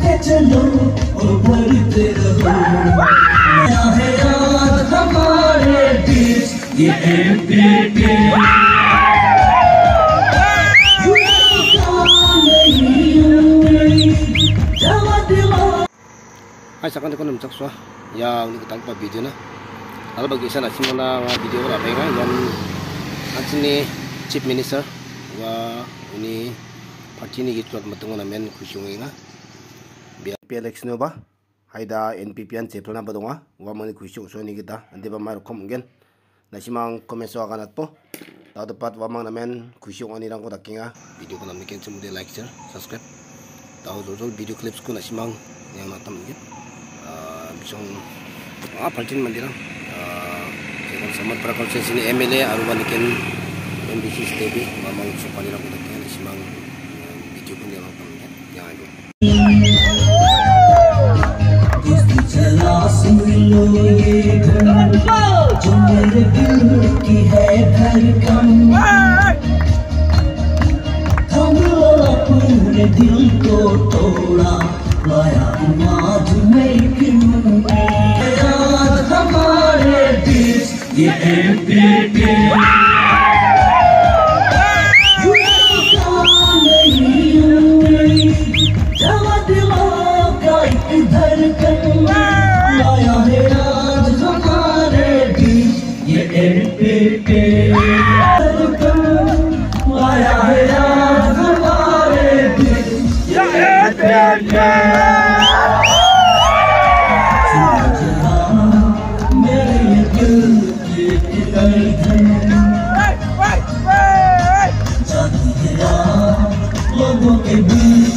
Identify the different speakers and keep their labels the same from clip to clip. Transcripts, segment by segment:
Speaker 1: चलो और बढ़ते रहो। आया है याद हमारे बीच ये MPP.
Speaker 2: Ay sakan ko namsak swa ya uni kita lupa video na lalu bagi sana simula video berapa ya dan sini chief minister wa ini parti ni gitu matungo namen kusyungi nga biar election ba haida NPP an cepla na badonga wa mani kusyung so ni kita ande ba mar kom gen na simang komenso akan atpo lalu tepat wa mang namen kusyung ani rang ko dakinga video ko namen ken sumde like share subscribe tahu dulu video clips ko na simang yang natam gitu bisong partin mandirang sekarang sama perakon sini MLA arubanikin MBC TV mamang supanira ko dakian simang video pun yang nonton yang itu दोस्ती चला सुन लो ये जो मेरे दिल की है धड़कन थम लो अपने दिल को तोड़ा लाया आज मैं क्यों याद हमारे बीच ये एमपीपी। जवा दिलों का एक धड़कन लाया है आज हमारे बीच ये एमपीपी। लाया है आज हमारे बीच ये एमपीपी। लोगों के बीच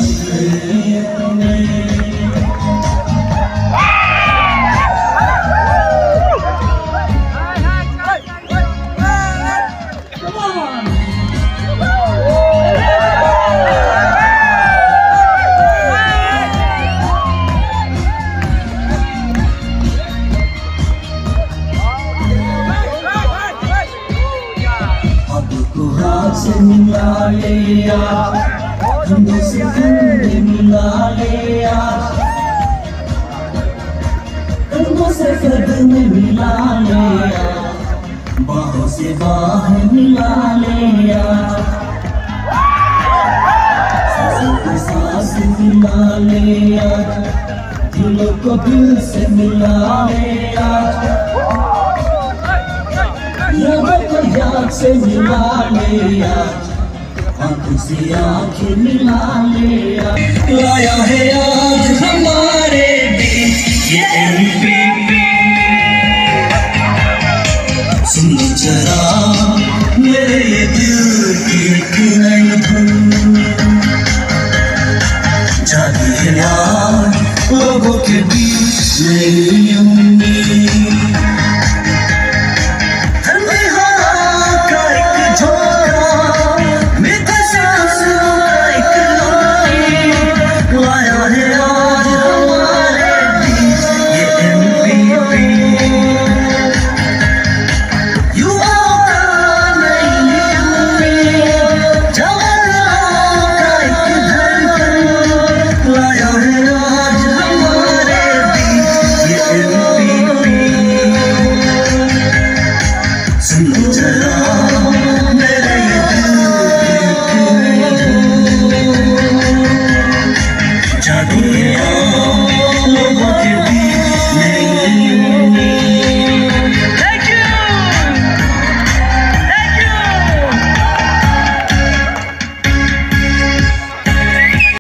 Speaker 2: से मिला ले यार हमने से मिला ले यार कंधों से कदम मिला ले यार बाहों से बाहें मिला ले यार सांसों को सांस मिला ले यार दिलों को दिल से मिला ले यार याद से मिला ले यार आंखों से आंखें मिला ले यार लाया है आज हमारे बीच ये